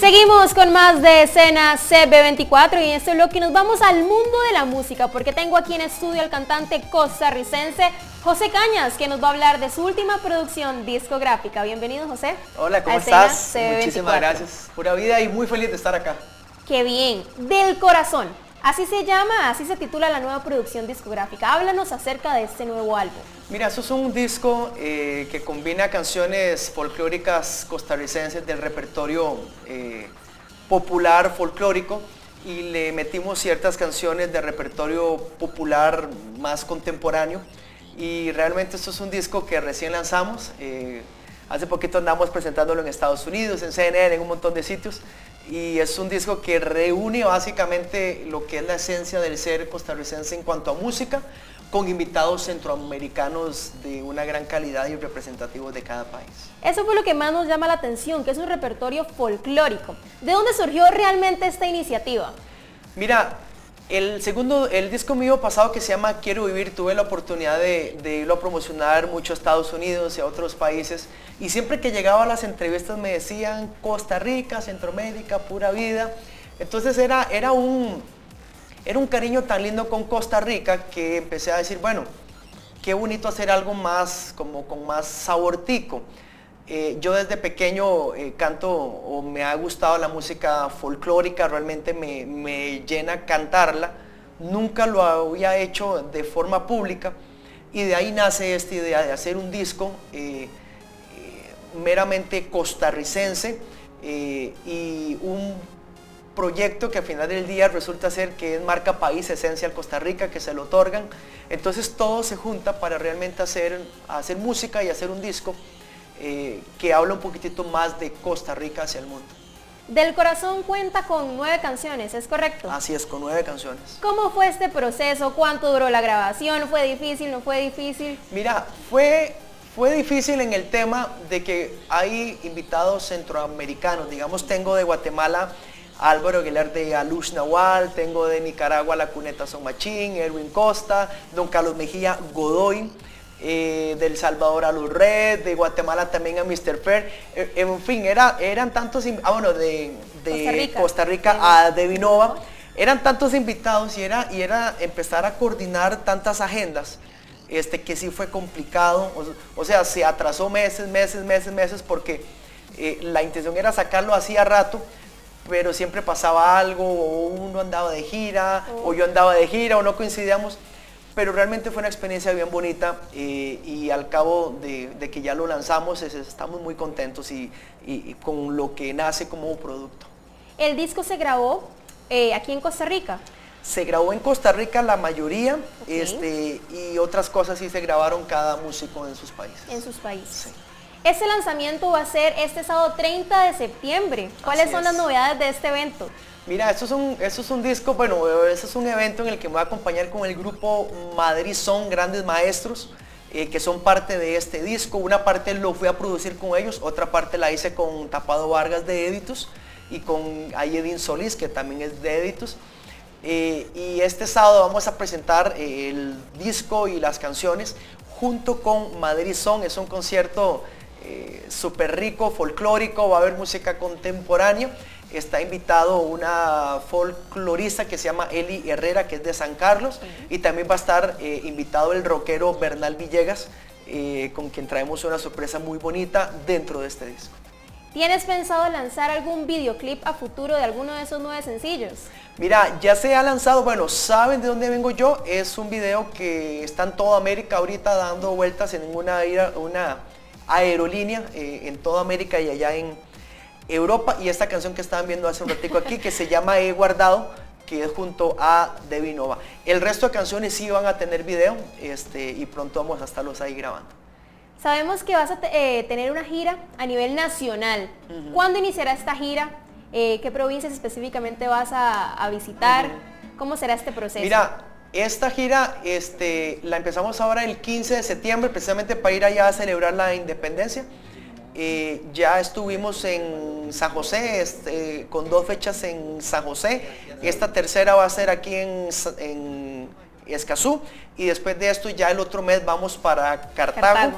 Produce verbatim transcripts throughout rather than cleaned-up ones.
Seguimos con más de Escena C B veinticuatro y en este bloque nos vamos al mundo de la música porque tengo aquí en estudio al cantante costarricense José Cañas, que nos va a hablar de su última producción discográfica. Bienvenido, José. Hola, ¿cómo estás? C B veinticuatro. Muchísimas gracias. Pura vida y muy feliz de estar acá. Qué bien. Del corazón. Así se llama, así se titula la nueva producción discográfica. Háblanos acerca de este nuevo álbum. Mira, eso es un disco eh, que combina canciones folclóricas costarricenses del repertorio eh, popular folclórico y le metimos ciertas canciones de repertorio popular más contemporáneo. Y realmente esto es un disco que recién lanzamos. Eh, hace poquito andamos presentándolo en Estados Unidos, en C N N, en un montón de sitios. Y es un disco que reúne básicamente lo que es la esencia del ser costarricense en cuanto a música, con invitados centroamericanos de una gran calidad y representativos de cada país. Eso fue lo que más nos llama la atención, que es un repertorio folclórico. ¿De dónde surgió realmente esta iniciativa? Mira, el segundo, el disco mío pasado que se llama Quiero Vivir, tuve la oportunidad de, de irlo a promocionar mucho a Estados Unidos y a otros países, y siempre que llegaba a las entrevistas me decían Costa Rica, Centroamérica, pura vida. Entonces era, era, un, era un cariño tan lindo con Costa Rica que empecé a decir, bueno, qué bonito hacer algo más, como con más sabortico. Eh, yo desde pequeño eh, canto o me ha gustado la música folclórica, realmente me, me llena cantarla, nunca lo había hecho de forma pública y de ahí nace esta idea de hacer un disco eh, eh, meramente costarricense eh, y un proyecto que al final del día resulta ser que es marca país, Esencial Costa Rica, que se lo otorgan. Entonces todo se junta para realmente hacer, hacer música y hacer un disco Eh, que habla un poquitito más de Costa Rica hacia el mundo. Del Corazón cuenta con nueve canciones, ¿es correcto? Así es, con nueve canciones. ¿Cómo fue este proceso? ¿Cuánto duró la grabación? ¿Fue difícil? ¿No fue difícil? Mira, fue, fue difícil en el tema de que hay invitados centroamericanos. Digamos, tengo de Guatemala a Álvaro Aguilar de Alush Nahual, tengo de Nicaragua la Cuneta Son Machín, Erwin Costa, don Carlos Mejía Godoy. Eh, del Salvador a Luz Red, de Guatemala también a mister Fair, eh, en fin, era, eran tantos, ah bueno, de, de Costa Rica, Costa Rica a Devinova, eran tantos invitados y era, y era empezar a coordinar tantas agendas, este, que sí fue complicado, o, o sea, se atrasó meses, meses, meses, meses, porque eh, la intención era sacarlo hacía rato, pero siempre pasaba algo, o uno andaba de gira, oh. o yo andaba de gira, o no coincidíamos. Pero realmente fue una experiencia bien bonita eh, y al cabo de, de que ya lo lanzamos es, estamos muy contentos y, y, y con lo que nace como producto. ¿El disco se grabó eh, aquí en Costa Rica? Se grabó en Costa Rica la mayoría, okay. este, y otras cosas sí se grabaron cada músico en sus países. En sus países. Sí. Este lanzamiento va a ser este sábado treinta de septiembre. ¿Cuáles Así son es. las novedades de este evento? Mira, esto es, un, esto es un disco, bueno, esto es un evento en el que me voy a acompañar con el grupo Madrid Son, grandes maestros, eh, que son parte de este disco. Una parte lo fui a producir con ellos, otra parte la hice con Tapado Vargas de Editus y con Ayedin Solís, que también es de Editus. Eh, y este sábado vamos a presentar eh, el disco y las canciones junto con Madrid Son. Es un concierto eh, súper rico, folclórico, va a haber música contemporánea. Está invitado una folclorista que se llama Eli Herrera, que es de San Carlos, uh-huh. y también va a estar eh, invitado el rockero Bernal Villegas, eh, con quien traemos una sorpresa muy bonita dentro de este disco. ¿Tienes pensado lanzar algún videoclip a futuro de alguno de esos nueve sencillos? Mira, ya se ha lanzado, bueno, ¿saben de dónde vengo yo? Es un video que está en toda América ahorita dando vueltas en una, una aerolínea eh, en toda América y allá en Europa, y esta canción que estaban viendo hace un ratico aquí que se llama He Guardado, que es junto a Devinova. El resto de canciones sí van a tener video este, y pronto vamos a estarlos ahí grabando. Sabemos que vas a eh, tener una gira a nivel nacional. Uh-huh. ¿Cuándo iniciará esta gira? Eh, ¿Qué provincias específicamente vas a, a visitar? Uh-huh. ¿Cómo será este proceso? Mira, esta gira este, la empezamos ahora el quince de septiembre, precisamente para ir allá a celebrar la independencia. Eh, ya estuvimos en San José, este, con dos fechas en San José. Esta tercera va a ser aquí en, en Escazú, y después de esto ya el otro mes vamos para Cartago. Cartago.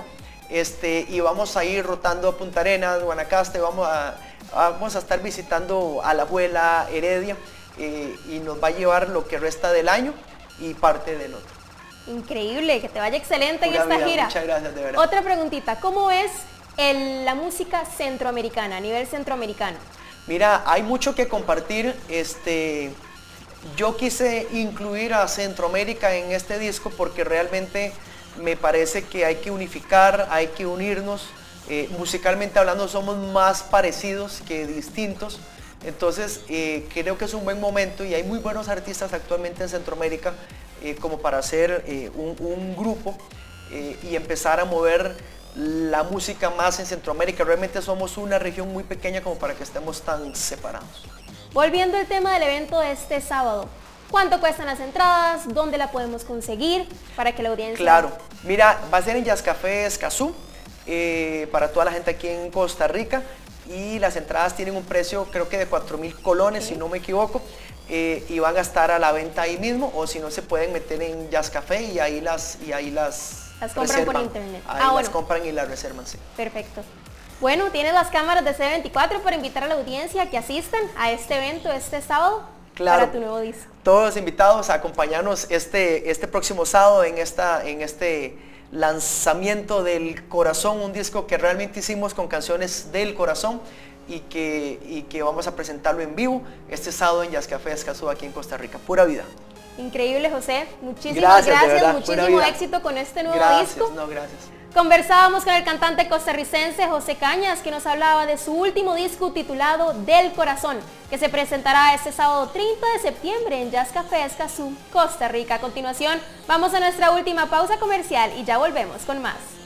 este, y vamos a ir rotando a Punta Arenas, Guanacaste, vamos a, vamos a estar visitando a La Abuela, Heredia, eh, y nos va a llevar lo que resta del año y parte del otro. Increíble, que te vaya excelente Pura en esta vida, gira. muchas gracias, de verdad. Otra preguntita, ¿cómo es el, la música centroamericana, a nivel centroamericano? Mira, hay mucho que compartir. Este, yo quise incluir a Centroamérica en este disco porque realmente me parece que hay que unificar, hay que unirnos. Eh, musicalmente hablando somos más parecidos que distintos. Entonces eh, creo que es un buen momento y hay muy buenos artistas actualmente en Centroamérica eh, como para hacer eh, un, un grupo eh, y empezar a mover la música más en Centroamérica. Realmente somos una región muy pequeña como para que estemos tan separados. Volviendo al tema del evento de este sábado, ¿cuánto cuestan las entradas? ¿Dónde la podemos conseguir para que la audiencia... Claro, mira, va a ser en Jazz Café Escazú, eh, para toda la gente aquí en Costa Rica, y las entradas tienen un precio creo que de cuatro mil colones, okay, si no me equivoco, eh, y van a estar a la venta ahí mismo, o si no se pueden meter en Jazz Café y ahí las, y ahí las, las compran reservan. Por internet. Ahí ah, las bueno. compran y las reservan, sí. Perfecto. Bueno, tienes las cámaras de C veinticuatro para invitar a la audiencia a que asistan a este evento este sábado, claro, para tu nuevo disco. Todos los invitados a acompañarnos este, este próximo sábado en, esta, en este lanzamiento del corazón, un disco que realmente hicimos con canciones del corazón y que, y que vamos a presentarlo en vivo este sábado en Jazz Café Escazú aquí en Costa Rica. Pura vida. Increíble, José. Muchísimas gracias, gracias muchísimo éxito con este nuevo gracias, disco. No, gracias. Conversábamos con el cantante costarricense José Cañas, que nos hablaba de su último disco titulado Del Corazón, que se presentará este sábado treinta de septiembre en Jazz Café Escazú, Costa Rica. A continuación, vamos a nuestra última pausa comercial y ya volvemos con más.